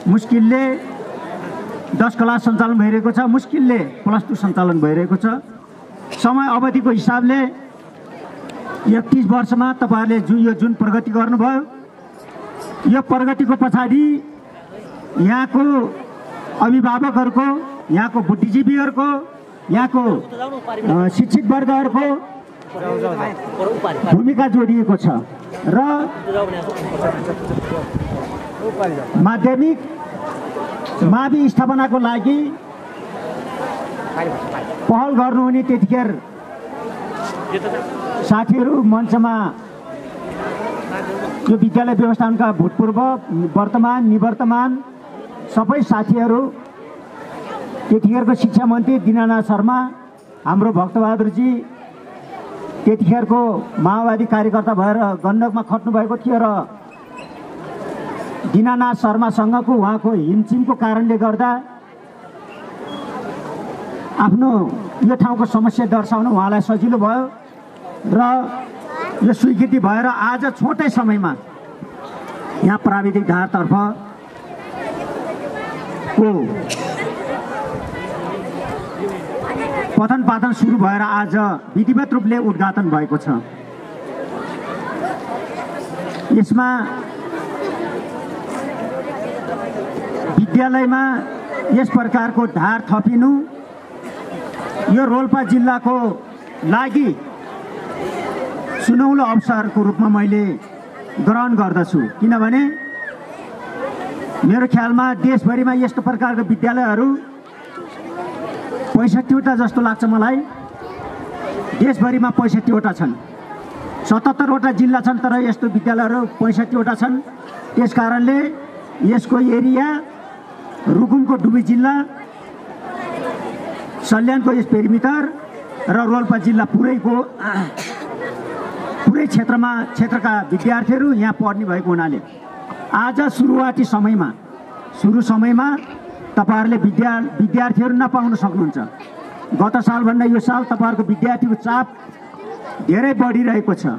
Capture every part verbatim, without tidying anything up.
मुस्किलले दस क्लास सञ्चालन भइरहेको छ, मुस्किलले प्लस टू सञ्चालन भइरहेको छ। समय अवधिको हिसाबले एकतीस वर्षमा तपाईहरुले जुन यो जुन प्रगति गर्नुभयो, यो प्रगतिको पछाडि यहाँको अभिभावकहरूको, यहाँको बुद्धिजीवीहरूको, यहाँको शिक्षित वर्गहरूको भूमिका जोडिएको छ र माध्यमिक मावि स्थापनाको लागि पहल गर्नुहुने त्यतिखेर साथीहरू मञ्चमा यो विद्यालय व्यवस्थापनका भूतपूर्व, वर्तमान, निवर्तमान सबै साथीहरू, त्यतिखेरको शिक्षा मन्त्री दीनानाथ शर्मा, हाम्रो भक्तबहादुरजी त्यतिखेरको माओवादी कार्यकर्ता भएर गण्डकमा खट्नुभएको थियो र दीनानाथ शर्मासँगको उहाँको हिमचिमको कारणले गर्दा आफ्नो यो ठाउँको समस्या दर्शाउन उहाँलाई सजिलो भयो र यो स्वीकृति भएर आज छोटै समयमा यहाँ प्राविधिक धारतर्फ को पठन पाठन सुरु भएर आज विधिवत रूपले उद्घाटन भएको छ। यसमा विद्यालयमा यस प्रकारको धार थपिनु यो रोल्पा जिल्लाको लागि सुनौलो अवसरको रूपमा मैले ग्रहण गर्दछु, किनभने मेरो ख्यालमा देशभरिमा यस्तो प्रकारको विद्यालयहरू पैँसठीवटा जस्तो लाग्छ मलाई। देशभरिमा पैँसठीवटा छन्, सतहत्तरवटा जिल्ला छन्, तर यस्तो विद्यालयहरू पैँसठीवटा छन्। त्यस कारणले यसको एरिया रुकुमको डुबी जिल्ला, सल्यानको यस पेरिमिटर र रोल्पा जिल्ला पुरैको पुरै क्षेत्रमा क्षेत्रका विद्यार्थीहरू यहाँ पढ्ने भएको हुनाले आज सुरुवाती समयमा सुरु समयमा तपाईहरुले विद्या विद्यार्थीहरू नपाउन सक्नुहुन्छ। गत सालभन्दा यो साल तपाईहरुको विद्यार्थीको चाप धेरै बढिरहेको छ।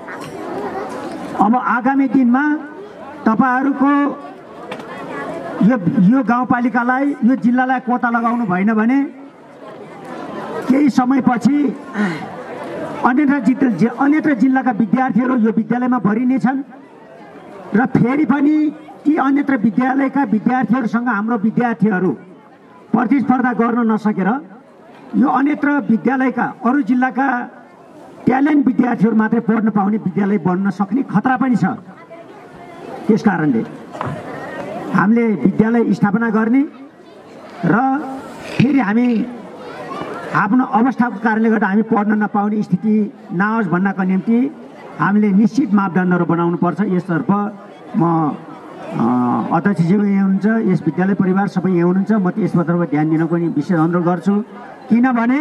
अब आगामी दिनमा तपाईहरुको यो यो गाउँपालिकालाई, यो जिल्लालाई कोता लगाउनु भएन भने केही समयपछि अन्य जिल्ला अन्य जिल्लाका विद्यार्थीहरू यो विद्यालयमा भरिनेछन् र फेरि पनि ती अन्यत्र विद्यालयका विद्यार्थीहरूसँग हाम्रो विद्यार्थीहरू प्रतिस्पर्धा गर्न नसकेर यो अन्यत्र विद्यालयका अरू जिल्लाका ट्यालेन्ट विद्यार्थीहरू मात्रै पढ्न पाउने विद्यालय बन्न सक्ने खतरा पनि छ। त्यस कारणले हामीले विद्यालय स्थापना गर्ने र फेरि हामी आफ्नो अवस्थाको कारणले गर्दा हामी पढ्न नपाउने स्थिति नआओस् भन्नको निम्ति हामीले निश्चित मापदण्डहरू बनाउनु पर्छ। यसतर्फ म अध्यक्षज्यू यहाँ हुनुहुन्छ, यस विद्यालय परिवार सबै यहाँ हुनुहुन्छ, म त्यसतर्फ ध्यान दिनको नि विशेष अनुरोध गर्छु। किनभने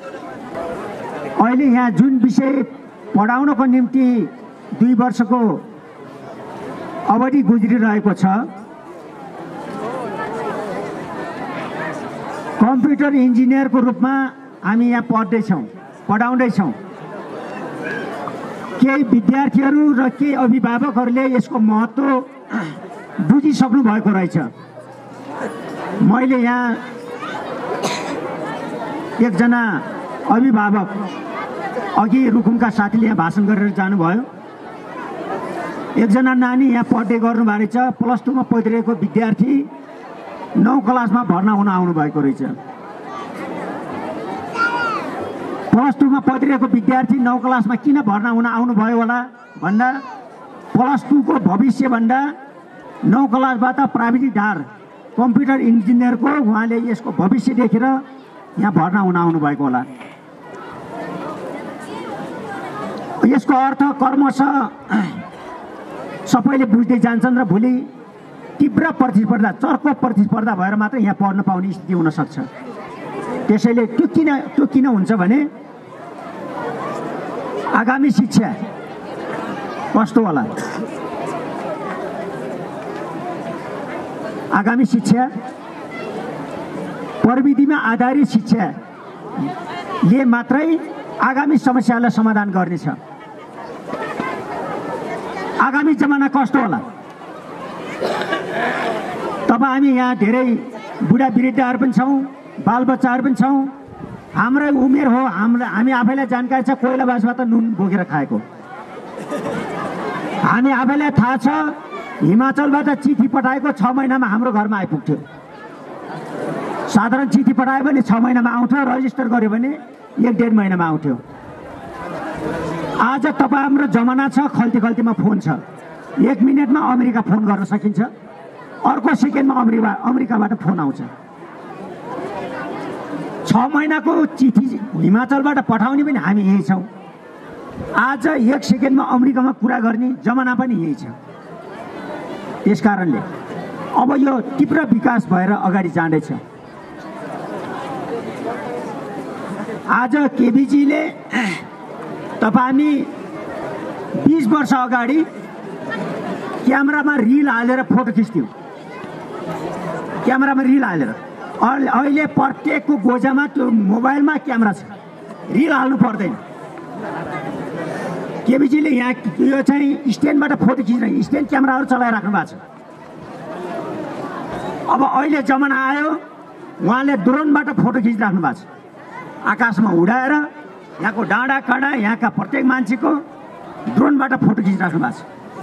अहिले यहाँ जुन विषय पढाउनको निम्ति दुई वर्षको अवधि गुज्रिरहेको छ, कम्प्युटर इन्जिनियरको रूपमा हामी यहाँ पढ्दैछौँ, पढाउँदैछौँ। केही विद्यार्थीहरू र केही अभिभावकहरूले यसको महत्त्व बुझिसक्नु भएको रहेछ। मैले यहाँ एकजना अभिभावक अघि रुकुमका साथीले यहाँ भाषण गरेर जानुभयो, एकजना नानी यहाँ पढ्दै गर्नुभएको रहेछ, प्लस टूमा पढिरहेको विद्यार्थी नौ क्लासमा भर्ना हुन आउनु भएको रहेछ। प्लस टूमा पढिरहेको विद्यार्थी नौ क्लासमा किन भर्ना हुन आउनुभयो होला भन्दा प्लस टूको भविष्य भन्दा नौ क्लासबाट प्राविधिक धार कम्प्युटर इन्जिनियरको उहाँले यसको भविष्य देखेर यहाँ भर्ना हुन आउनु भएको होला। यसको अर्थ क्रमशः सबैले बुझ्दै जान्छन् र भोलि तीव्र प्रतिस्पर्धा, चर्को प्रतिस्पर्धा भएर मात्र यहाँ पढ्न पाउने स्थिति हुन सक्छ। त्यसैले त्यो किन त्यो किन हुन्छ भने आगामी शिक्षा कस्तो होला, आगामी शिक्षा प्रविधिमा आधारित शिक्षाले मात्रै आगामी समस्यालाई समाधान गर्नेछ। आगामी जमाना कस्तो होला, तब हामी यहाँ धेरै बुढावृद्धहरू पनि छौँ, बालबच्चाहरू पनि छौँ। हाम्रै उमेर हो, हाम्रो हामी आफैलाई जानकारी छ कोइला बासबाट नुन बोकेर खाएको। हामी आफैलाई थाहा छ हिमाचलबाट चिठी पठाएको छ महिनामा हाम्रो घरमा आइपुग्थ्यो। साधारण चिठी पठायो भने छ महिनामा आउँथ्यो, रजिस्टर गर्यो भने एक डेढ महिनामा आउँथ्यो। आज तपाईँ हाम्रो जमाना छ, खल्ती खल्तीमा फोन छ, एक मिनटमा अमेरिका फोन गर्न सकिन्छ, अर्को सेकेन्डमा अमेरिका अमेरिकाबाट फोन आउँछ। छ महिनाको चिठी हिमाचलबाट पठाउने पनि हामी यही छौँ। आज एक सेकेन्डमा अमेरिकामा कुरा गर्ने जमाना पनि यही छ। त्यस कारणले अब यो तीव्र विकास भएर अगाडि जाँदैछ। आज केबीजीले तपाईँ बीस वर्ष अगाडि क्यामेरामा रिल हालेर फोटो खिच्थ्यौँ, क्यामेरामा रिल हालेर। अहिले प्रत्येकको गोजामा त्यो मोबाइलमा क्यामेरा छ, रिल हाल्नु पर्दैन। केबीजीले यहाँ यो चाहिँ स्ट्यान्डबाट फोटो खिच्ने स्ट्यान्ड क्यामेराहरू चलाइराख्नु भएको छ। अब अहिले जमाना आयो, उहाँले ड्रोनबाट फोटो खिचिराख्नु भएको छ, आकाशमा उडाएर यहाँको डाँडा काँडा यहाँका प्रत्येक मान्छेको ड्रोनबाट फोटो खिचिराख्नु भएको छ।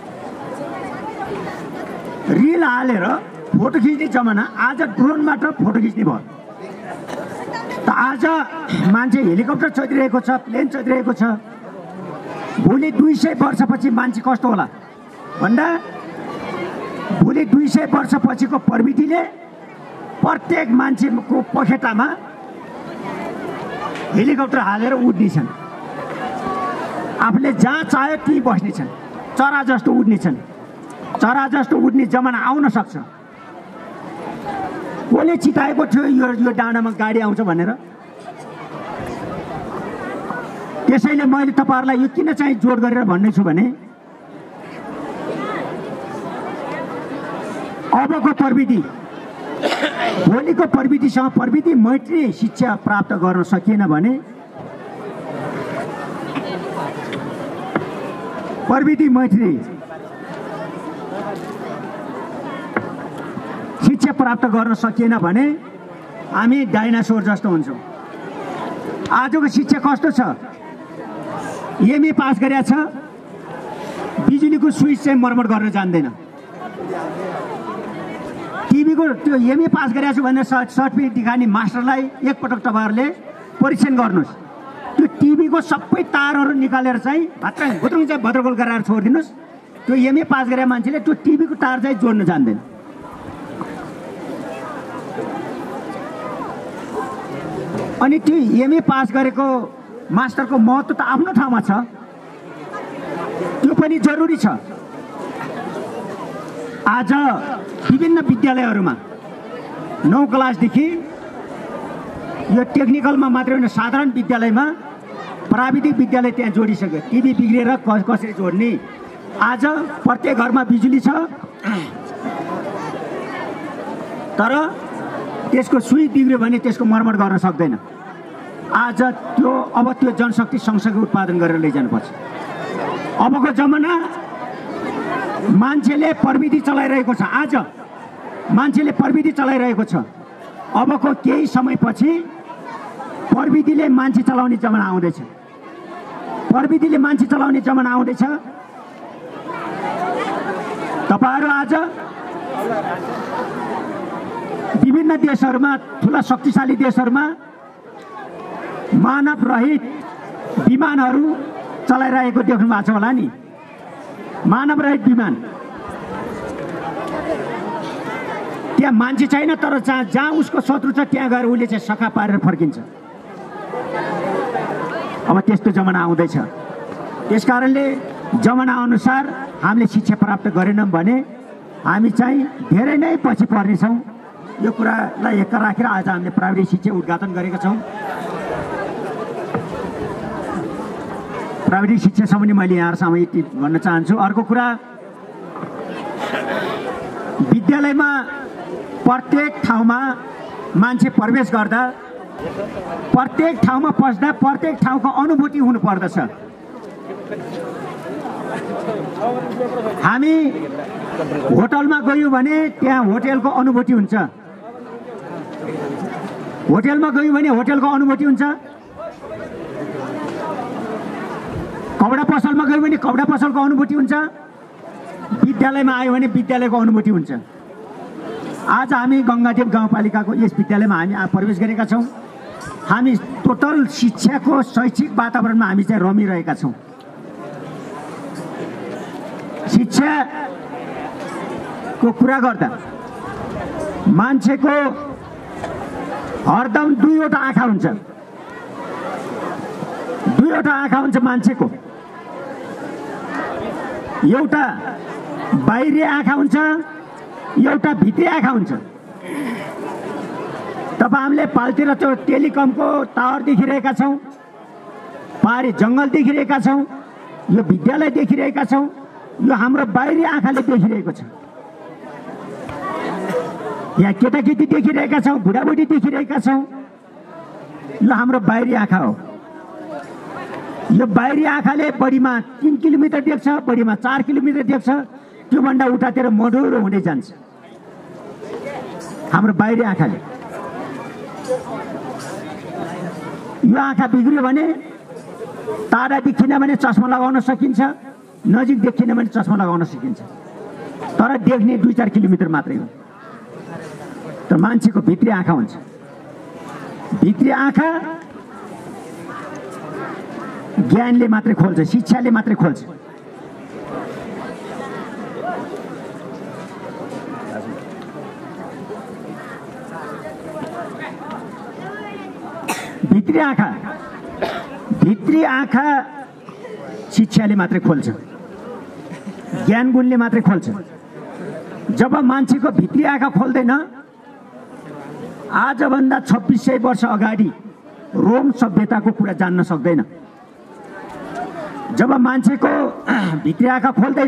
रिल हालेर फोटो खिच्ने जमाना, आज ड्रोनबाट फोटो खिच्ने भयो। त आज मान्छे हेलिकप्टर चलिरहेको छ, प्लेन चलिरहेको छ। भोलि दुई सय वर्षपछि मान्छे कस्तो होला भन्दा भोलि दुई सय वर्षपछिको प्रविधिले प्रत्येक मान्छेको पखेटामा हेलिकप्टर हालेर उड्नेछन्। आफूले जहाँ चाह्यो त्यहीँ बस्नेछन्, चरा जस्तो उड्नेछन्। चरा जस्तो उड्ने जमाना आउन सक्छ। कसले चिताएको थियो यो यो डाँडामा गाडी आउँछ भनेर? त्यसैले मैले तपाईहरुलाई यो किन चाहिँ जोड गरेर भन्ने छु भने अबको प्रविधि भोलिको प्रविधिसँग प्रविधि मैत्री शिक्षा प्राप्त गर्न सकिएन भने प्रविधि मैत्री शिक्षा प्राप्त गर्न सकिएन भने हामी डाइनासोर जस्तो हुन्छौं। आजको शिक्षा कस्तो छ? एमए पास गरेको छ, बिजुलीको स्विच चाहिँ मर्मत गर्न जान्दैन। टिभीको त्यो एमए पास गरेको छु भनेर सर्टिफिकेट दिखाउने मास्टरलाई एकपटक तपाईहरुले परीक्षण गर्नुस्। त्यो टिभीको सबै तारहरू निकालेर चाहिँ भात्र भुत्रुङ चाहिँ भद्रगोल गराएर छोडिदिनुस्। त्यो एमए पास गरेको मान्छेले त्यो टिभीको तार चाहिँ जोड्न जान्दैन। अनि त्यो एमए पास गरेको मास्टरको महत्त्व त आफ्नो ठाउँमा छ, त्यो पनि जरुरी छ। आज विभिन्न विद्यालयहरूमा नौ क्लासदेखि यो टेक्निकलमा मात्रै होइन, साधारण विद्यालयमा प्राविधिक विद्यालय त्यहाँ जोडिसक्यो। टिभी बिग्रेर कसरी जोड्ने? आज प्रत्येक घरमा बिजुली छ, तर त्यसको स्विच बिग्रियो भने त्यसको मर्मत गर्न सक्दैन। आज त्यो अब त्यो जनशक्ति सँगसँगै उत्पादन गरेर लैजानुपर्छ। अबको जमाना मान्छेले प्रविधि चलाइरहेको छ। आज मान्छेले प्रविधि चलाइरहेको छ। अबको केही समयपछि प्रविधिले मान्छे चलाउने जमाना आउँदैछ। प्रविधिले मान्छे चलाउने जमाना आउँदैछ। तपाईहरु आज विभिन्न देशहरूमा, ठुला शक्तिशाली देशहरूमा मानव रहित विमानहरू चलाइरहेको देख्नु भएको छ होला नि। मानव रहित विमान, त्यहाँ मान्छे छैन, तर जहाँ जहाँ उसको शत्रु छ त्यहाँ गएर उसले चाहिँ सखा पारेर फर्किन्छ। अब त्यस्तो जमाना आउँदैछ। त्यस कारणले जमाना अनुसार हामीले शिक्षा प्राप्त गरेनौँ भने हामी चाहिँ धेरै नै पछि पर्नेछौँ। यो कुरालाई एक राखेर आज हामीले प्राविधिक शिक्षा उद्घाटन गरेका छौँ। प्राविधिक शिक्षा सम्बन्धी मैले यहाँहरुसँग यति भन्न चाहन्छु। अर्को कुरा, विद्यालयमा प्रत्येक ठाउँमा मान्छे प्रवेश गर्दा, प्रत्येक ठाउँमा पस्दा प्रत्येक ठाउँको अनुभूति हुनुपर्दछ। हामी होटलमा गयो भने त्यहाँ होटलको अनुभूति हुन्छ, होटलमा गयो भने होटलको अनुभूति हुन्छ, कपडा पसलमा गयो भने कपडा पसलको अनुभूति हुन्छ, विद्यालयमा आयो भने विद्यालयको अनुभूति हुन्छ। आज हामी गङ्गादेव गाउँपालिकाको यस विद्यालयमा हामी प्रवेश गरेका छौँ। हामी टोटल शिक्षाको शैक्षिक वातावरणमा हामी चाहिँ रमिरहेका छौँ। शिक्षाको कुरा गर्दा मान्छेको हरदम दुईवटा आँखा हुन्छ, दुईवटा आँखा हुन्छ मान्छेको। एउटा बाहिरी आँखा हुन्छ, एउटा भित्री आँखा हुन्छ। तपाईँ हामीले पालतिर त्यो टेलिकमको टावर देखिरहेका छौँ, पारी जङ्गल देखिरहेका छौँ, यो विद्यालय देखिरहेका छौँ। यो हाम्रो बाहिरी आँखाले देखिरहेको छ। यहाँ केटाकेटी देखिरहेका छौँ, बुढाबुढी देखिरहेका छौँ। यो हाम्रो बाहिरी आँखा हो। यो बाहिरी आँखाले बढीमा तीन किलोमिटर देख्छ, बढीमा चार किलोमिटर देख्छ। त्योभन्दा उतातिर मधुरो हुँदै जान्छ हाम्रो बाहिरी आँखाले। यो आँखा बिग्रियो भने टाढा देखिन भने चस्मा लगाउन सकिन्छ, नजिक देखिन भने चस्मा लगाउन सकिन्छ, तर देख्ने दुई चार किलोमिटर मात्रै हो। तर मान्छेको भित्री आँखा हुन्छ। भित्री आँखा ज्ञानले मात्रै खोल्छ, शिक्षाले मात्रै खोल्छ। भित्री आँखा भित्री आँखा शिक्षाले मात्रै खोल्छ, ज्ञान गुणले मात्रै खोल्छ। जब मान्छेको भित्री आँखा खोल्दैन, आजभन्दा छब्बिस सय वर्ष अगाडि रोम सभ्यताको कुरा जान्न सक्दैन। जब मान्छेको भित्री आँखा खोल्दैन,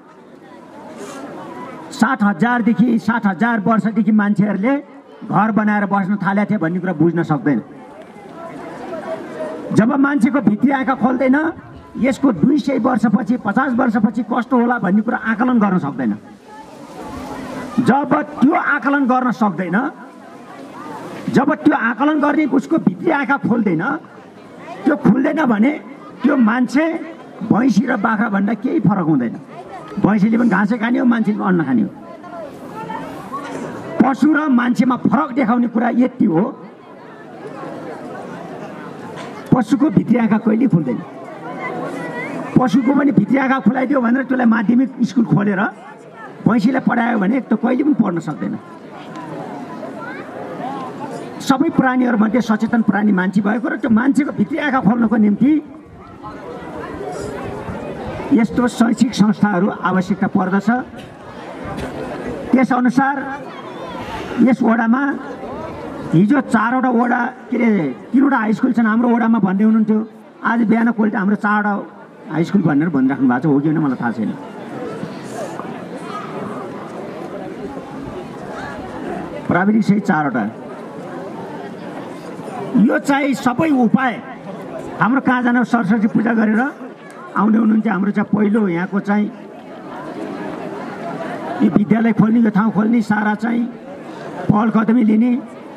साठ हजारदेखि साठ हजार वर्षदेखि मान्छेहरूले घर बनाएर बस्न थालेका थिए भन्ने कुरा बुझ्न सक्दैन। जब मान्छेको भित्री आँखा खोल्दैन, यसको दुई सय वर्षपछि पचास वर्षपछि कस्तो होला भन्ने कुरा आकलन गर्न सक्दैन। जब त्यो आकलन गर्न सक्दैन, जब त्यो आकलन गर्ने उसको भित्री आँखा खोल्दैन, त्यो खुल्दैन भने त्यो मान्छे भैँसी र बाख्रा भन्दा केही फरक हुँदैन। भैँसीले पनि घाँसै खाने हो, मान्छेले पनि अन्न खाने हो। पशु र मान्छेमा फरक देखाउने कुरा यति हो, पशुको भित्री आँखा कहिले खुल्दैन। पशुको पनि भित्री आँखा खुलाइदियो भनेर त्यसलाई माध्यमिक स्कुल खोलेर भैँसीलाई पढायो भने त कहिले पनि पढ्न सक्दैन। सबै प्राणीहरूमध्ये सचेतन प्राणी मान्छे भएको र त्यो मान्छेको भित्री आँखा खोल्नको निम्ति यस्तो शैक्षिक संस्थाहरू आवश्यकता पर्दछ। त्यसअनुसार यस वडामा हिजो चारवटा वडा के अरे तिनवटा हाई स्कुल छन् हाम्रो वडामा भन्दै हुनुहुन्थ्यो। आज बिहान कोल्टे हाम्रो चारवटा हाई स्कुल भनेर भनिराख्नु भएको छ, हो कि होइन मलाई थाहा छैन। प्राविधिक सहित चारवटा। यो चाहिँ सबै उपाय हाम्रो कहाँ जान सरस्वती पूजा गरेर आउँदै हुनुहुन्थ्यो। हाम्रो चाहिँ पहिलो यहाँको चाहिँ यो विद्यालय खोल्ने, यो ठाउँ खोल्ने सारा चाहिँ पहल कदमी लिने।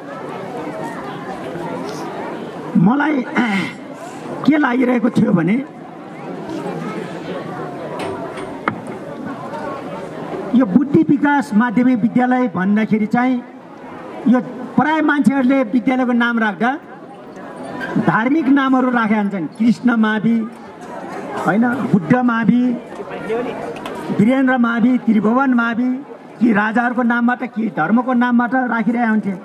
मलाई के लागिरहेको थियो भने यो बुद्धि विकास माध्यमिक विद्यालय भन्दाखेरि चाहिँ यो प्राय मान्छेहरूले विद्यालयको नाम राख्दा धार्मिक नामहरू राखेका हुन्छन्। कृष्ण मावि होइन, बुद्ध मावि, वीरेन्द्र मावि, त्रिभुवन मावि, कि राजाहरूको नामबाट कि धर्मको नामबाट राखिरहेका हुन्थे।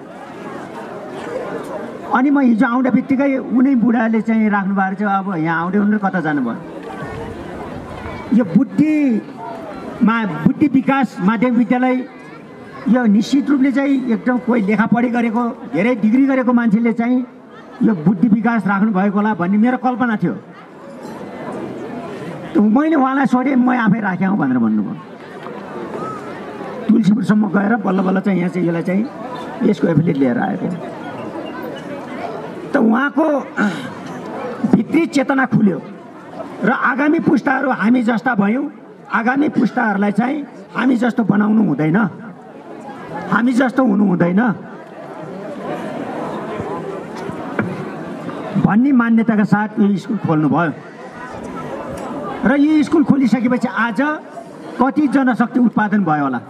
अनि म हिजो आउँदा बित्तिकै उनी बुढाले चाहिँ राख्नु भएको थियो। अब यहाँ आउँदै उनीहरू कता जानुभयो। यो बुद्धिमा बुद्धि विकास माध्यमिक विद्यालय यो निश्चित रूपले चाहिँ एकदम कोही लेखापढी गरेको, धेरै डिग्री गरेको मान्छेले चाहिँ यो बुद्धि विकास राख्नु भएको होला भन्ने मेरो कल्पना थियो। त मैले उहाँलाई सोधेँ, म आफै राखेँ हौ भनेर भन्नुभयो। तुलसीपुरसम्म गएर बल्ल बल्ल चाहिँ यहाँ चाहिँ यसलाई चाहिँ यसको एफिलिएट लिएर आएको। त उहाँको भित्री चेतना खुल्यो र आगामी पुस्ताहरू हामी जस्ता भयौँ। आगामी पुस्ताहरूलाई चाहिँ हामी जस्तो बनाउनु हुँदैन, हामी जस्तो हुनु हुँदैन भन्ने मान्यताका साथ यो स्कुल खोल्नुभयो। र यो स्कुल खोलिसकेपछि आज कति जनशक्ति उत्पादन भयो होला?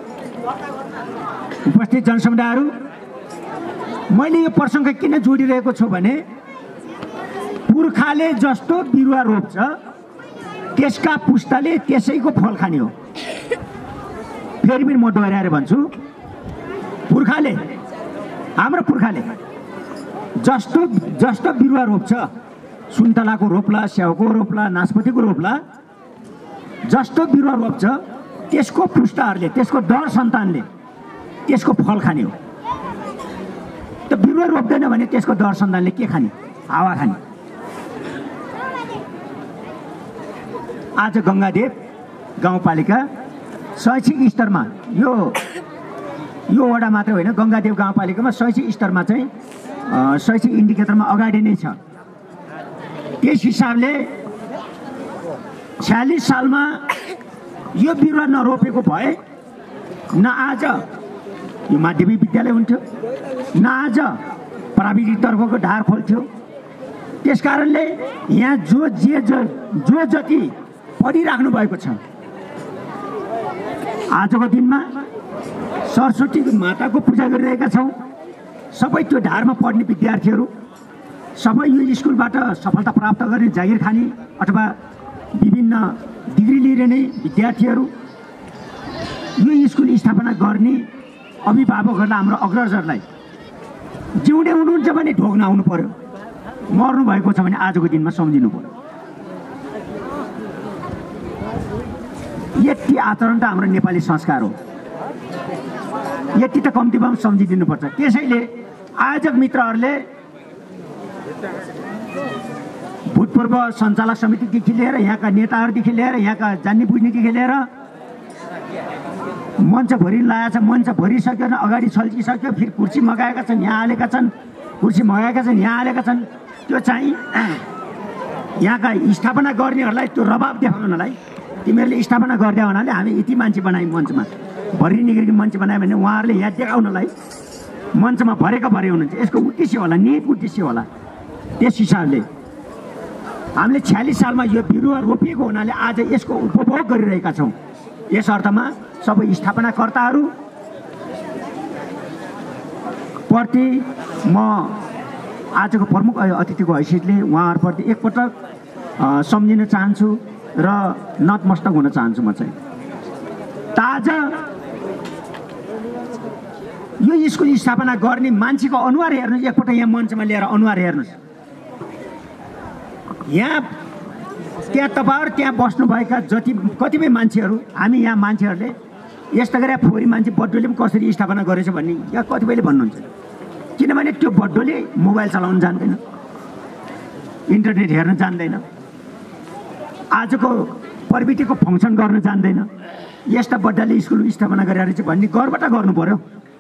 उपस्थित जनसमुदायहरू, मैले यो प्रसङ्ग किन जोडिरहेको छु भने पुर्खाले जस्तो बिरुवा रोप्छ त्यसका पुस्ताले त्यसैको फल खाने हो। फेरि पनि म दोहोऱ्याएर भन्छु, पुर्खाले, हाम्रो पुर्खाले जस्तो जस्तो बिरुवा रोप्छ, सुन्तलाको रोप्ला, स्याउको रोप्ला, नास्पतिको रोप्ला, जस्तो बिरुवा रोप्छ त्यसको पुस्ताहरूले, त्यसको दर सन्तानले त्यसको फल खाने हो। त बिरुवा रोप्दैन भने त्यसको दर सन्तानले के खाने? हावा खाने। आज गङ्गादेव गाउँपालिका शैक्षिक स्तरमा, यो यो वडा मात्र होइन, गङ्गादेव गाउँपालिकामा शैक्षिक स्तरमा चाहिँ शैक्षिक इन्डिकेटरमा अगाडि नै छ। त्यस हिसाबले छयालिस सालमा यो बिरुवा नरोपेको भए न आज यो माध्यमिक विद्यालय हुन्थ्यो, न आज प्राविधिक तर्फको ढार खोल्थ्यो। त्यस कारणले यहाँ जो जे जो जो जति पढिराख्नु भएको छ, आजको दिनमा सरस्वती माताको पूजा गरिरहेका छौँ। सबै त्यो ढारमा पढ्ने विद्यार्थीहरू, सबै यो स्कुलबाट सफलता प्राप्त गर्ने, जागिर खाने अथवा विभिन्न डिग्री लिइरहने विद्यार्थीहरू, यो स्कुल स्थापना गर्ने अभिभावकहरूलाई, हाम्रो अग्रजहरूलाई जिउँदै हुनुहुन्छ भने ढोग्न आउनु पर्यो, मर्नु भएको छ भने आजको दिनमा सम्झिनु पर्यो। यति आचरण त हाम्रो नेपाली संस्कार हो, यति त कम्तीमा सम्झिदिनुपर्छ। त्यसैले आयोजक मित्रहरूले भूतपूर्व सञ्चालक समितिदेखि लिएर, यहाँका नेताहरूदेखि लिएर, यहाँका जान्ने बुझ्नेदेखि लिएर मञ्च भरि लगाएको छ, मञ्च भरिसक्यो, अगाडि छल्किसक्यो, फेरि कुर्सी मगाएका छन्, यहाँ हालेका छन्, कुर्सी मगाएका छन्, यहाँ हालेका छन्। त्यो चाहिँ यहाँका स्थापना गर्नेहरूलाई त्यो रबाब देखाउनलाई, तिमीहरूले स्थापना गर्दै हुनाले हामी यति मान्छे बनायौँ मञ्चमा, भरि निगरी मञ्च बनायो भने उहाँहरूले यहाँ देखाउनलाई मञ्चमा भरेका भरे हुनुहुन्छ। यसको उद्देश्य होला, निहित उद्देश्य होला। त्यस हिसाबले हामीले छयालिस सालमा यो बिरुवा रोपिएको हुनाले आज यसको उपभोग गरिरहेका छौँ। यस अर्थमा सबै स्थापनाकर्ताहरू प्रति म आजको प्रमुख अतिथिको हैसियतले उहाँहरूप्रति एकपटक सम्झिन चाहन्छु र नतमस्तक हुन चाहन्छु। म चाहिँ ताजा यो स्कुल स्थापना गर्ने मान्छेको अनुहार हेर्नुहोस्, एकपल्ट यहाँ मञ्चमा लिएर अनुहार हेर्नुहोस्। यहाँ त्यहाँ तपाईँहरू त्यहाँ बस्नुभएका जति कतिपय मान्छेहरू, हामी यहाँ मान्छेहरूले यस्तो गरेर फोरी मान्छे बड्डोले पनि कसरी स्थापना गरेछ भन्ने यहाँ कतिपयले भन्नुहुन्छ। किनभने त्यो बड्डोले मोबाइल चलाउन जान्दैन, इन्टरनेट हेर्न जान्दैन, आजको प्रविधिको फङ्सन गर्न जान्दैन। यस्ता बड्डाले स्कुल स्थापना गरेर चाहिँ भन्ने गर्वबाट गर्नु पर्यो।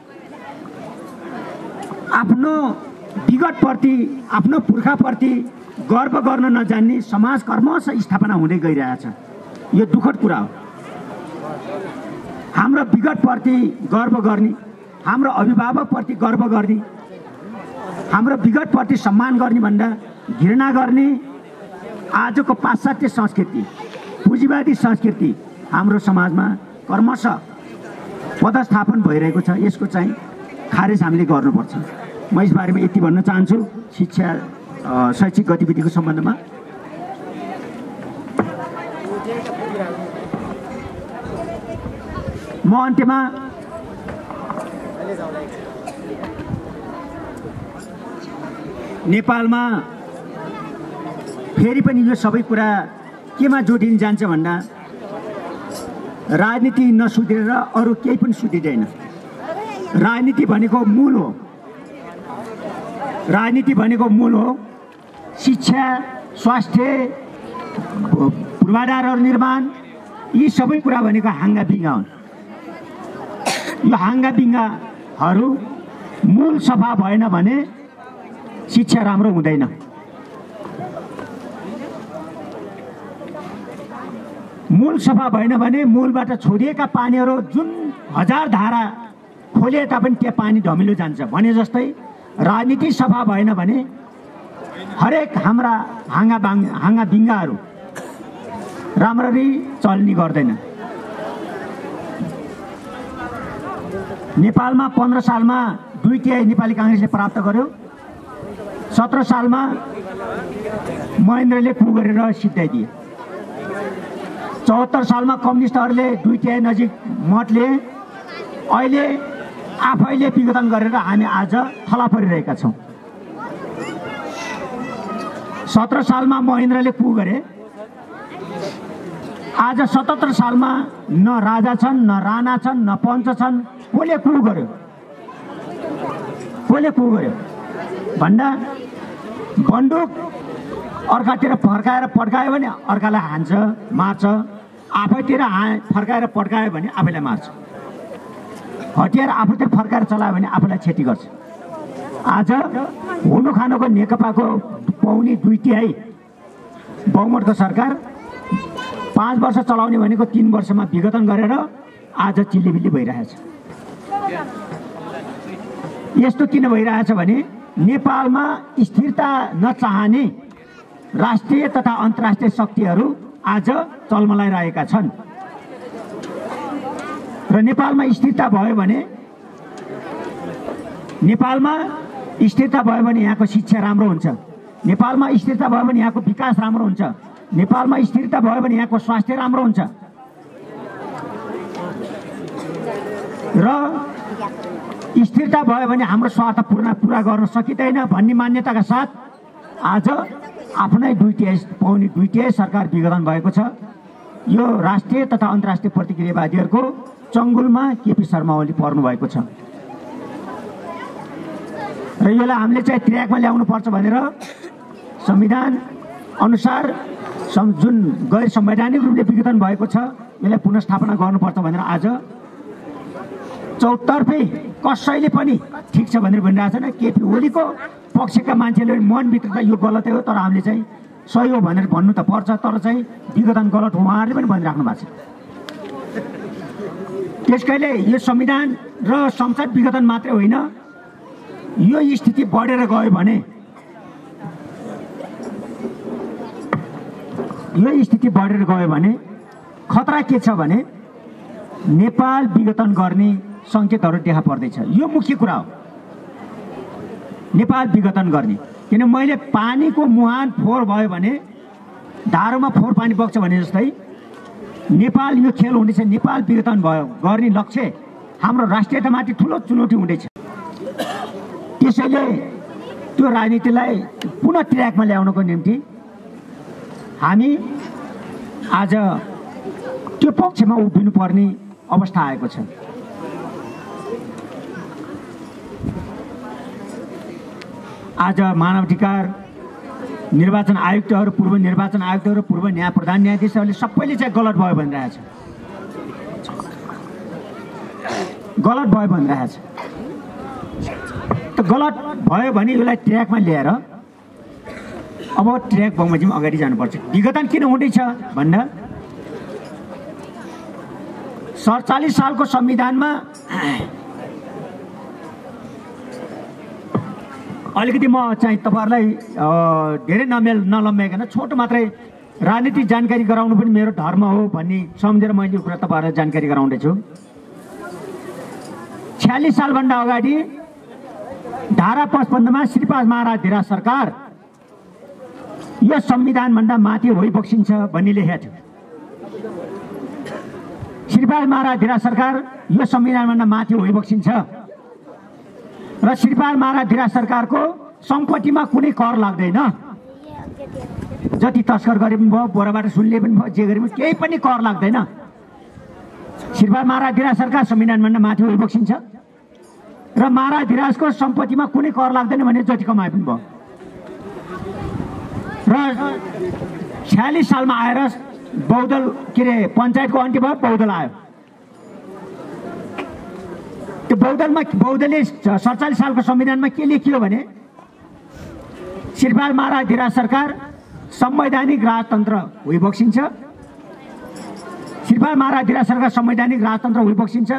आफ्नो विगतप्रति, आफ्नो पुर्खाप्रति गर्व गर्न नजान्ने समाज क्रमशः स्थापना हुँदै गइरहेछ। यो दुःखद कुरा हो। हाम्रो विगतप्रति गर्व गर्ने, हाम्रो अभिभावकप्रति गर्व गर्ने, हाम्रो विगतप्रति सम्मान गर्ने भन्दा घृणा गर्ने आजको पाश्चात्य संस्कृति, पुँजीवादी संस्कृति हाम्रो समाजमा क्रमशः पदस्थापन भइरहेको छ। यसको चाहिँ खारेज हामीले गर्नुपर्छ। म यस बारेमा यति भन्न चाहन्छु शिक्षा शैक्षिक गतिविधिको सम्बन्धमा। म अन्त्यमा नेपालमा फेरि पनि यो सबै कुरा केमा जोडिन जान्छ भन्दा राजनीति नसुध्रेर अरू केही पनि सुध्रिँदैन। राजनीति भनेको मूल हो, राजनीति भनेको मूल हो। शिक्षा, स्वास्थ्य, पूर्वाधारहरू निर्माण, यी सबै कुरा भनेको हाँगा बिङ्गा हुन्। यो हाँगा बिङ्गाहरू मूल सफा भएन भने शिक्षा राम्रो हुँदैन। मूल सफा भएन भने मूलबाट छोडिएका पानीहरू जुन हजार धारा खोले तापनि त्यो पानी धमिलो जान्छ भने जस्तै राजनीति सफा भएन भने हरेक हाम्रा हाँगा बाङ हाँगा बिङ्गाहरू राम्ररी चल्ने गर्दैन। नेपालमा पन्ध्र सालमा दुई तिहाई नेपाली काङ्ग्रेसले प्राप्त गर्यो। सत्र सालमा महेन्द्रले कु गरेर सिद्धाइदिए। चौहत्तर सालमा कम्युनिस्टहरूले दुई तिहाई नजिक मत लिए। अहिले आफैले विघटन गरेर हामी आज थला परिरहेका छौँ। सत्र सालमा महेन्द्रले कु गरे। आज सतहत्तर सालमा न राजा छन्, न राणा छन्, न पञ्च छन्। कसले कु गर्यो? कसले कु गर्यो भन्दा बन्दुक अर्कातिर फर्काएर पड्कायो भने अर्कालाई हान्छ, मार्छ। आफैतिर हा फर्काएर पड्कायो भने आफैलाई मार्छ। हतियार आफूतिर फर्काएर चलायो भने आफूलाई क्षति गर्छ। आज हुनु खानुको नेकपाको पाउने दुई तिहाई बहुमतको सरकार पाँच वर्ष चलाउने भनेको तीन वर्षमा विघटन गरेर आज चिल्लीबिल्ली भइरहेछ। यस्तो किन भइरहेछ भने नेपालमा स्थिरता नचाहने राष्ट्रिय तथा अन्तर्राष्ट्रिय शक्तिहरू आज चलमलाइरहेका छन् र नेपालमा स्थिरता भयो भने नेपालमा स्थिरता भयो भने यहाँको शिक्षा राम्रो हुन्छ। नेपालमा स्थिरता भयो भने यहाँको विकास राम्रो हुन्छ। नेपालमा स्थिरता भयो भने यहाँको स्वास्थ्य राम्रो हुन्छ र स्थिरता भयो भने हाम्रो स्वार्थ पूर्ण पुरा गर्न सकिँदैन भन्ने मान्यताका साथ आज आफ्नै दुई तिहाई पाउने दुई तिहाई सरकार विघटन भएको छ। यो राष्ट्रिय तथा अन्तर्राष्ट्रिय प्रतिक्रियावादीहरूको चङ्गुलमा केपी शर्मा ओली पर्नु भएको छ र यसलाई हामीले चाहिँ ट्र्याकमा ल्याउनु पर्छ भनेर संविधान अनुसार जुन गैर संवैधानिक रूपले विघटन भएको छ यसलाई पुनर्स्थापना गर्नुपर्छ भनेर आज चौतर्फे कसैले पनि ठिक छ भनेर भनिरहेको छैन। केपी ओलीको पक्षका मान्छेले मनभित्र त यो गलतै हो, तर हामीले चाहिँ सही हो भनेर भन्नु त पर्छ, तर चाहिँ विघटन गलत हो उहाँहरूले पनि भनिराख्नु भएको छ। त्यसकारणले यो संविधान र संसद विघटन मात्रै होइन, यो स्थिति बढेर गयो भने यो स्थिति बढेर गयो भने खतरा के छ भने नेपाल विघटन गर्ने सङ्केतहरू देखा पर्दैछ। यो मुख्य कुरा हो, नेपाल विघटन गर्ने। किन मैले पानीको मुहान फोहोर भयो भने धारोमा फोहोर पानी बग्छ भने जस्तै नेपाल यो खेल हुँदैछ। नेपाल विघटन भयो गर्ने लक्ष्य हाम्रो राष्ट्रियतामाथि ठुलो चुनौती हुँदैछ। त्यसैले त्यो राजनीतिलाई पुनः ट्र्याकमा ल्याउनको निम्ति हामी आज त्यो पक्षमा उभिनु पर्ने अवस्था आएको छ। आज मानवाधिकार निर्वाचन आयुक्तहरू, पूर्व निर्वाचन आयुक्तहरू, पूर्व न्याय प्रधान न्यायाधीशहरूले सबैले चाहिँ गलत भयो भनिरहेछ, गलत भयो भनिरहेछ। त गलत भयो भने यसलाई ट्र्याकमा ल्याएर अब ट्र्याक बमोजिम अगाडि जानुपर्छ। विघटन किन हुँदैछ भन्दा सडचालिस सालको संविधानमा अलिकति म चाहिँ तपाईँहरूलाई धेरै नमेल नलम्ब्याइकन छोटो मात्रै राजनीतिक जानकारी गराउनु पनि मेरो धर्म हो भन्ने सम्झेर मैले यो कुरा तपाईँहरूलाई जानकारी गराउँदैछु। छ्यालिस सालभन्दा अगाडि धारा पचपन्नमा श्रीपाद महाराज धिरा सरकार यो संविधानभन्दा माथि होइबक्सिन्छ भन्ने लेखेको थियो। श्रीपाद महाराज धिरा सरकार यो संविधानभन्दा माथि होइबक्सिन्छ र श्रीपाद महाराज धिरा सरकारको सम्पत्तिमा कुनै कर लाग्दैन। जति तस्कर गरे पनि भयो, बोराबाट सुनले पनि भयो, जे गरे पनि केही पनि कर लाग्दैन। श्रीपाद महाराज धिराज सरकार संविधानभन्दा माथि होइबक्सिन्छ र महाराज धिराजको सम्पत्तिमा कुनै कर लाग्दैन भने जति कमाए पनि भयो। र छ्यालिस सालमा आएर बौद्धल के अरे पञ्चायतको अन्त्य भयो, बौद्धल आयो। त्यो बौद्धलमा बौद्धले सडचालिस सालको संविधानमा के लेखियो भने श्रीपाद महाराज धिराज सरकार संवैधानिक राजतन्त्र होइबक्सिन्छ त्रिपाल महाराज सरकार संवैधानिक राजतन्त्र भइबक्सिन्छ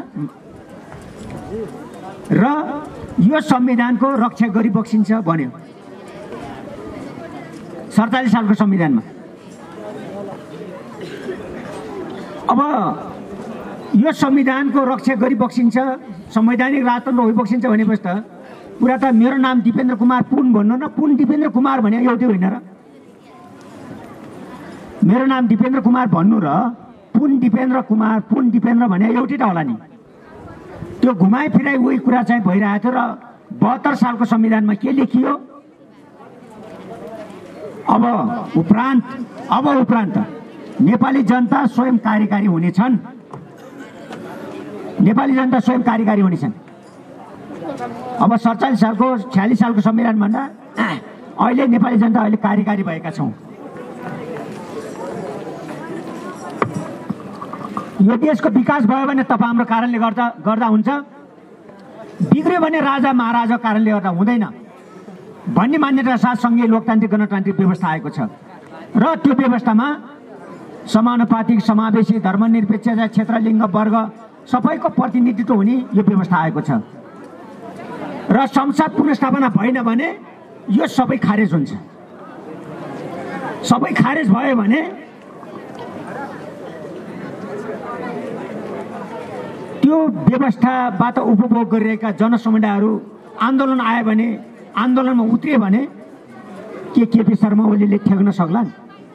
र यो संविधानको रक्षा गरिबक्सिन्छ भन्यो सडचालीस सालको संविधानमा। अब यो संविधानको रक्षा गरिबक्सिन्छ संवैधानिक राजतन्त्र भइबक्सिन्छ भनेपछि त पुरा त मेरो नाम दिपेन्द्र कुमार पुन भन्नु न, पुन दिपेन्द्र कुमार भने एउटै होइन र? मेरो नाम दिपेन्द्र कुमार भन्नु र पुन दिपेन्द्र कुमार पुन दिपेन्द्र भने एउटै त होला नि। त्यो घुमाइ फिराइ उही कुरा चाहिँ भइरहेको थियो। र बहत्तर सालको संविधानमा के लेखियो? अब उपरान्त अब उपरान्त नेपाली जनता स्वयं कार्यकारी हुनेछन्, नेपाली जनता स्वयं कार्यकारी हुनेछन्। अब सडचालीस सालको छयालिस सालको संविधान भन्दा अहिले नेपाली जनता अहिले कार्यकारी भएका छौँ। यो देशको विकास भयो भने तपाईँ हाम्रो कारणले गर्दा गर्दा हुन्छ, बिग्रियो भने राजा महाराजाको कारणले गर्दा हुँदैन भन्ने मान्यता साथ सङ्घीय लोकतान्त्रिक गणतान्त्रिक व्यवस्था आएको छ। र त्यो व्यवस्थामा समानुपातिक समावेशी धर्मनिरपेक्ष क्षेत्र लिङ्ग वर्ग सबैको प्रतिनिधित्व हुने यो व्यवस्था आएको छ। र संसद पुनर्स्थापना भएन भने यो सबै खारेज हुन्छ। सबै खारेज भयो भने त्यो व्यवस्थाबाट उपभोग गरिरहेका जनसमुदायहरू आन्दोलन आयो भने आन्दोलनमा उत्रियो भने के केपी शर्मा ओलीले ठेक्न सक्लान्?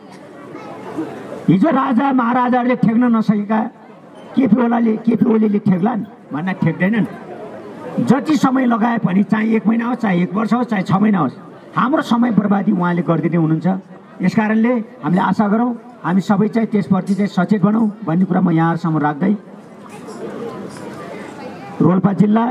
हिजो राजा महाराजाहरूले ठेक्न नसकेका केपी ओलीले केपी ओलीले ठेक्लान् भन्न ठेक्दैनन्। जति समय लगाए पनि चाहे एक महिना होस्, चाहे एक वर्ष होस्, चाहे छ महिना होस्, हाम्रो समय बर्बादी उहाँले गरिदिने हुनुहुन्छ। यस कारणले हामीले आशा गरौँ हामी सबै चाहिँ त्यसप्रति चाहिँ सचेत बनौँ भन्ने कुरा म यहाँहरूसम्म राख्दै रोल्पा जिल्ला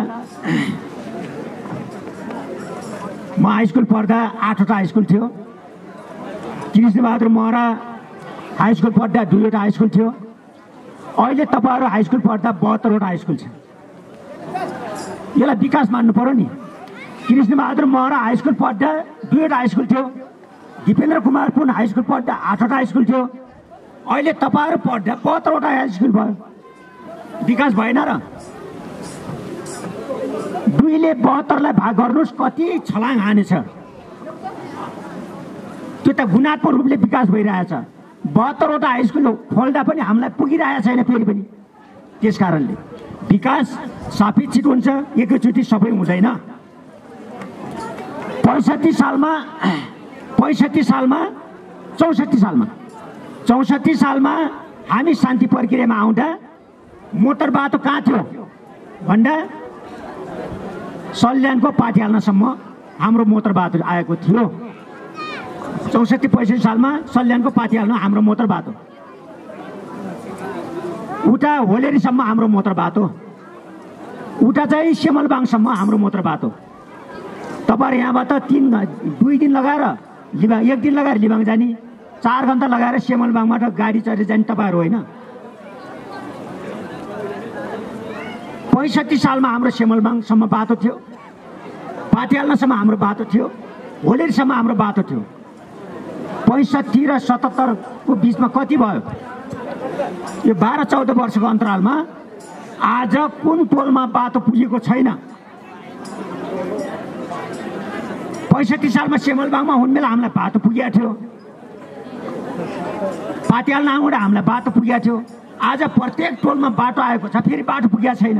म हाई स्कुल पढ्दा आठवटा हाई स्कुल थियो, कृष्णबहादुर महरा हाई स्कुल पढ्दा दुईवटा हाई स्कुल थियो, अहिले तपाईँहरू हाई स्कुल पढ्दा बहत्तरवटा हाई स्कुल छ। यसलाई विकास मान्नु पर्यो नि। कृष्णबहादुर महरा हाई स्कुल पढ्दा दुईवटा हाई स्कुल थियो, दिपेन्द्र कुमार पुन हाई स्कुल पढ्दा आठवटा हाई स्कुल थियो, अहिले तपाईँहरू पढ्दा बहत्तरवटा हाई स्कुल भयो। विकास भएन र? दुईले बहत्तरलाई भाग गर्नुहोस् कति छलाङ हानेछ। त्यो त गुणात्मक रूपले विकास भइरहेछ। बहत्तरवटा हाई स्कुल खोल्दा पनि हामीलाई पुगिरहेको छैन फेरि पनि। त्यस कारणले विकास सापेक्षित हुन्छ, एकैचोटि सबै हुँदैन। पैँसठी सालमा पैँसठी सालमा चौसठी सालमा चौसठी सालमा हामी शान्ति प्रक्रियामा आउँदा मोटर बाटो कहाँ थियो भन्दा सल्यानको पाटी हाल्नसम्म हाम्रो मोटर बाटो आएको थियो। चौसठी पैँसठी सालमा सल्यानको पाटी हाल्न हाम्रो मोटर बाटो, उता होलेरीसम्म हाम्रो मोटर बाटो, उता चाहिँ सेमलबाङसम्म हाम्रो मोटर बाटो। तपाईँहरू यहाँबाट तिन दुई दिन लगाएर लिबाङ एक दिन लगाएर लिबाङ जाने, चार घन्टा लगाएर सेमलबाङबाट गाडी चढेर जाने तपाईँहरू होइन। पैँसठी सालमा हाम्रो सेमलबाङसम्म बाटो थियो, पाटी हाल्नसम्म हाम्रो बाटो थियो, होलेरीसम्म हाम्रो बाटो थियो। पैँसठी र सतहत्तरको बिचमा कति भयो? यो बाह्र चौध वर्षको अन्तरालमा आज कुन टोलमा बाटो पुगेको छैन? पैँसठी सालमा सेमलबाङमा हुने बेला हामीलाई बाटो पुगेको थियो, पाटी हाल्न आउँदा हामीलाई बाटो पुगेको थियो। आज प्रत्येक टोलमा बाटो आएको छ, फेरि बाटो पुगेको छैन।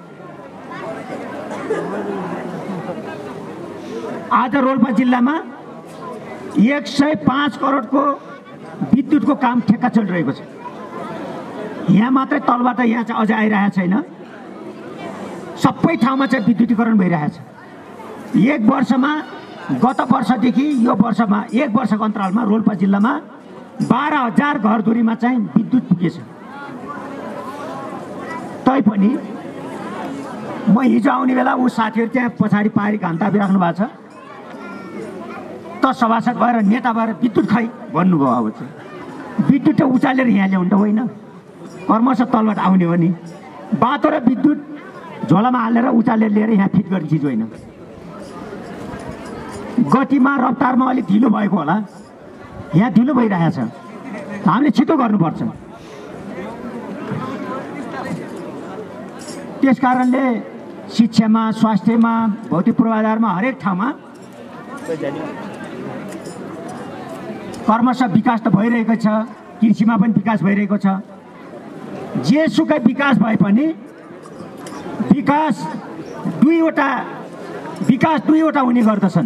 आज रोल्पा जिल्लामा एक सय पाँच करोडको विद्युतको काम ठेक्का चलिरहेको छ। यहाँ मात्रै तलबाट यहाँ चाहिँ अझै आइरहेको छैन, सबै ठाउँमा चाहिँ विद्युतीकरण भइरहेछ। एक वर्षमा गत वर्षदेखि यो वर्षमा एक वर्षको अन्तरालमा रोल्पा जिल्लामा बाह्र हजार घरधुरीमा चाहिँ विद्युत पुगेछ। तैपनि म हिजो आउने बेला ऊ साथीहरू त्यहाँ पछाडि पारी घन्टा बिराख्नु भएको छ, त सभासद भएर नेता भएर विद्युत खै भन्नुभयो। अब चाहिँ विद्युत त उचालेर यहाँ ल्याउनु त होइन, कर्मश तलबाट आउने हो नि। बाटो र विद्युत झोलामा हालेर उचालेर लिएर यहाँ फिट गर्ने चिज होइन। गतिमा रफ्तारमा अलिक ढिलो भएको होला, यहाँ ढिलो भइरहेछ, हामीले छिटो गर्नुपर्छ। त्यस कारणले शिक्षामा, स्वास्थ्यमा, भौतिक पूर्वाधारमा हरेक ठाउँमा क्रमशः विकास त भइरहेको छ। कृषिमा पनि विकास भइरहेको छ। जेसुकै विकास भए पनि विकास दुईवटा विकास दुईवटा हुने गर्दछन्।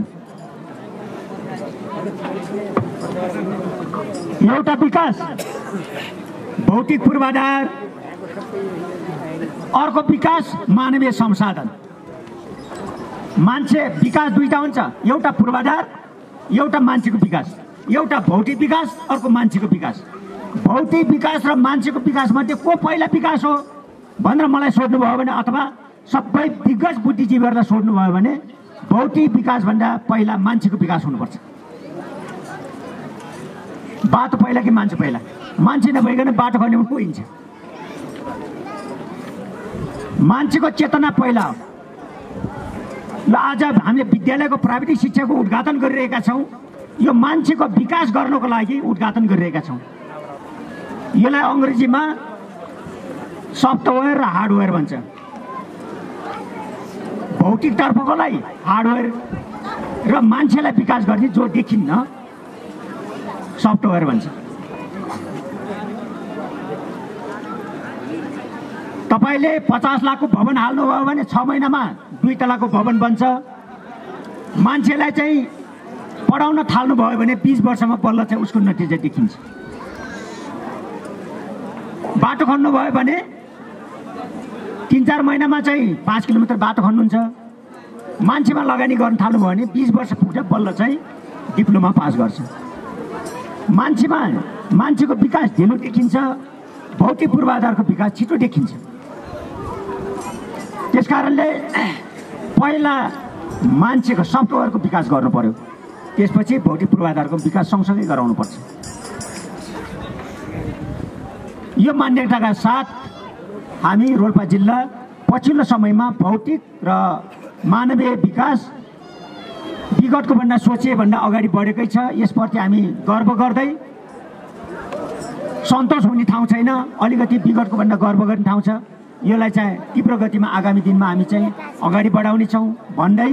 एउटा विकास भौतिक पूर्वाधार, अर्को विकास मानवीय संसाधन। मान्छे विकास दुईटा हुन्छ, एउटा पूर्वाधार, एउटा मान्छेको विकास। एउटा भौतिक विकास, अर्को मान्छेको विकास। भौतिक विकास र मान्छेको विकास मध्ये को पहिला विकास हो भनेर मलाई सोध्नुभयो भने, अथवा सबै दिग्गज बुद्धिजीवीहरूलाई सोध्नुभयो भने, भौतिक विकास भन्दा पहिला मान्छेको विकास हुनुपर्छ। बाटो पहिला कि मान्छे पहिला? मान्छे नभइकन बाटो खन्ने को हिँड्छ? मान्छेको चेतना पहिला हो। ल आज हामीले विद्यालयको प्राविधिक शिक्षाको उद्घाटन गरिरहेका छौँ। यो मान्छेको विकास गर्नको लागि उद्घाटन गरिरहेका छौँ। यसलाई अङ्ग्रेजीमा सफ्टवेयर र हार्डवेयर भन्छ। भौतिकतर्फकोलाई हार्डवेयर र मान्छेलाई विकास गर्ने जो देखिन्न सफ्टवेयर भन्छ। तपाईँले पचास लाखको भवन हाल्नुभयो भने छ महिनामा दुई तलाको भवन बन्छ। मान्छेलाई चाहिँ पढाउन थाल्नुभयो भने बिस वर्षमा बल्ल चाहिँ उसको नतिजा देखिन्छ। बाटो खन्नुभयो भने तिन चार महिनामा चाहिँ पाँच किलोमिटर बाटो खन्नुहुन्छ। मान्छेमा लगानी गर्न थाल्नुभयो भने बिस वर्ष पुग्छ बल्ल चाहिँ डिप्लोमा पास गर्छ। मान्छेमा मान्छेको विकास ढिलो देखिन्छ, भौतिक पूर्वाधारको विकास छिटो देखिन्छ। त्यस कारणले पहिला मान्छेको सफ्टवेयरको विकास गर्नु पर्यो, त्यसपछि भौतिक पूर्वाधारको विकास सँगसँगै गराउनुपर्छ। यो मान्यताका साथ हामी रोल्पा जिल्ला पछिल्लो समयमा भौतिक र मानवीय विकास विगतको भन्दा सोचे भन्दा अगाडि बढेकै छ। यसप्रति हामी गर्व गर्दै, सन्तोष हुने ठाउँ छैन, अलिकति विगतको भन्दा गर्व गर्ने ठाउँ छ। यसलाई चाहिँ तीव्र गतिमा आगामी दिनमा हामी चाहिँ अगाडि बढाउने छौँ भन्दै,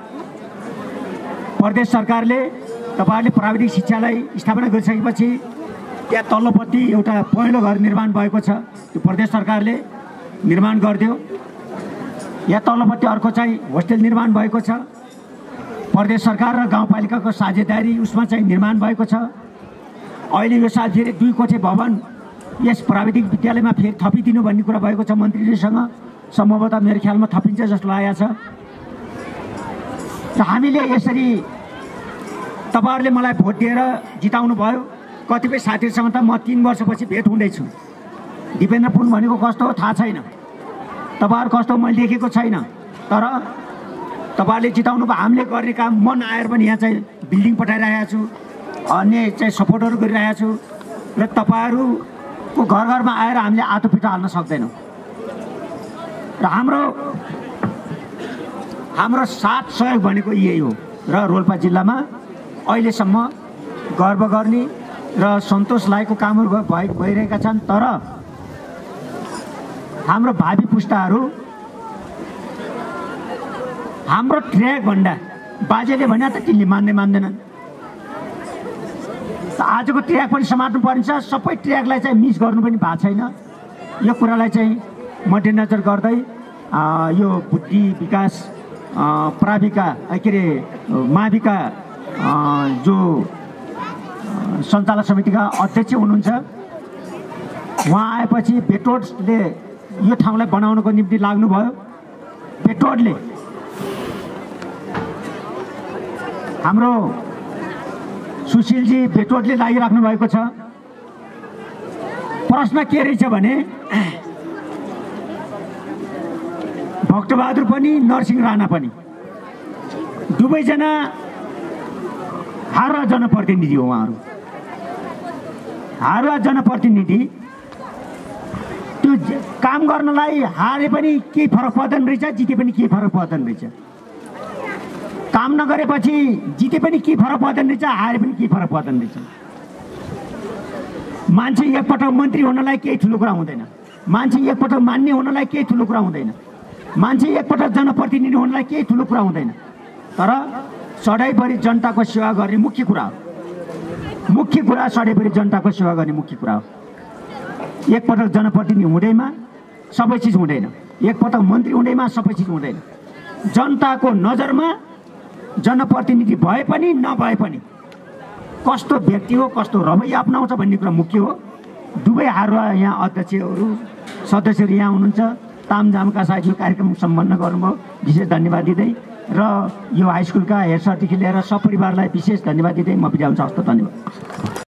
प्रदेश सरकारले तपाईँहरूले प्राविधिक शिक्षालाई स्थापना गरिसकेपछि त्यहाँ तल्लोपट्टि एउटा पहिलो घर निर्माण भएको छ, त्यो प्रदेश सरकारले निर्माण गरिदियो। यहाँ तल्लोपट्टि अर्को चाहिँ होस्टेल निर्माण भएको छ, प्रदेश सरकार र गाउँपालिकाको साझेदारी उसमा चाहिँ निर्माण भएको छ। अहिले यो साल फेरि दुई कोठे भवन यस प्राविधिक विद्यालयमा फेरि थपिदिनु भन्ने कुरा भएको छ मन्त्रीजीसँग। सम्भवतः मेरो ख्यालमा थपिन्छ जस्तो लागेको छ। र हामीले यसरी तपाईँहरूले मलाई भोट दिएर जिताउनु भयो। कतिपय साथीहरूसँग त म तीन वर्षपछि भेट हुँदैछु। दिपेन्द्र पुन भनेको कस्तो हो थाहा छैन, तपाईँहरू कस्तो मैले देखेको छैन, तर तपाईँहरूले जिताउनु भयो। हामीले गर्ने काम मन आएर पनि यहाँ चाहिँ बिल्डिङ पठाइरहेको छु, अन्य चाहिँ सपोर्टहरू गरिरहेको छु, र तपाईँहरूको घर घरमा आएर हामीले आँटो पिठो हाल्न सक्दैनौँ। र हाम्रो हाम्रो साथ सहयोग भनेको यही हो। र रोल्पा जिल्लामा अहिलेसम्म गर्व गर्ने र सन्तोष लागेको कामहरू भइ भइरहेका छन्। तर हाम्रो भावी पुस्ताहरू हाम्रो ट्र्याक भन्दा बाजेले भने त तिनले मान्दै मान्दैनन्। आजको ट्र्याक पनि समात्नु पर्छ, सबै ट्र्याकलाई चाहिँ मिस गर्नु पनि भएको छैन। यो कुरालाई चाहिँ मध्यनजर गर्दै यो बुद्धि विकास प्राविका के अरे माविका जो सञ्चालक समितिका अध्यक्ष हुनुहुन्छ, उहाँ आएपछि बेटोडले यो ठाउँलाई बनाउनको निम्ति लाग्नुभयो। बेटोडले हाम्रो सुशीलजी बेटोडले लागिराख्नु भएको छ। प्रश्न के रहेछ भने भक्तबहादुर पनि नरसिंह राणा पनि दुवैजना हारुवा जनप्रतिनिधि हो। उहाँहरू हारुवा जनप्रतिनिधि त्यो काम गर्नलाई हारे पनि केही फरक पर्दैन रहेछ, जिते पनि केही फरक पर्दैन रहेछ। काम नगरेपछि जिते पनि के फरक पर्दैन रहेछ, हारे पनि के फरक पर्दैन रहेछ। मान्छे एकपटक मन्त्री हुनलाई केही ठुलो कुरा हुँदैन, मान्छे एकपटक मान्ने हुनलाई केही ठुलो कुरा हुँदैन। मान्छे एकपटक जनप्रतिनिधि हुनलाई केही ठुलो कुरा हुँदैन, तर सधैँभरि जनताको सेवा गर्ने मुख्य कुरा हो। मुख्य कुरा सधैँभरि जनताको सेवा गर्ने मुख्य कुरा हो। एकपटक जनप्रतिनिधि हुँदैमा सबै चिज हुँदैन, एकपटक मन्त्री हुँदैमा सबै चिज हुँदैन। जनताको नजरमा जनप्रतिनिधि भए पनि नभए पनि कस्तो व्यक्ति हो, कस्तो रवैया अपनाउँछ भन्ने कुरा मुख्य हो। दुवै हारुवा यहाँ अध्यक्षहरू सदस्यहरू यहाँ हुनुहुन्छ, तामझामका साथ यो कार्यक्रम सम्पन्न गर्नुभयो, विशेष धन्यवाद दिँदै र यो हाई स्कुलका हेड सरदेखि लिएर सपरिवारलाई विशेष धन्यवाद दिँदै म बिदा हुन्छ। हस्त धन्यवाद।